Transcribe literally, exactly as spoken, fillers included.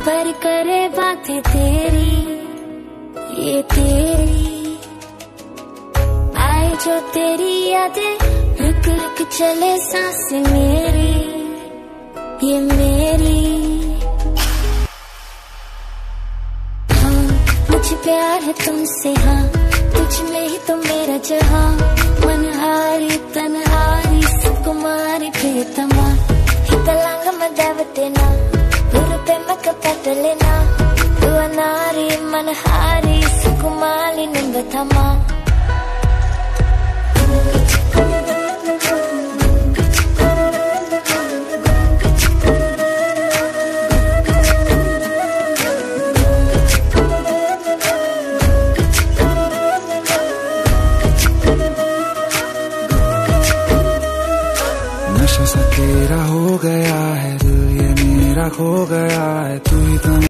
पर करे बातें तेरी, ये तेरी आए जो तेरी यादें, रुक रुक चले सांसें मेरी, ये मेरी। हाँ मुझे प्यार है तुमसे, हाँ तुझ में ही तो मेरा जहाँ, मनहारी तनहारी सुकुमारी प्रियतमा, हितलांग मदावतेना उरुपे मकपटलेना, दुआनारी मनहारी सुकुमारी निंबतमा। नशा सा तेरा हो गया है, दिल ये मेरा खो गया है, तू ही तो